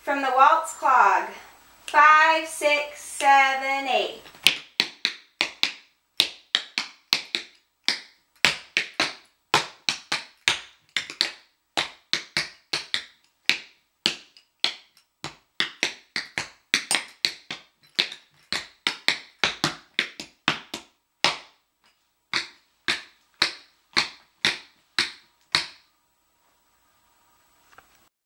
from the waltz clog. 5, 6, 7, 8.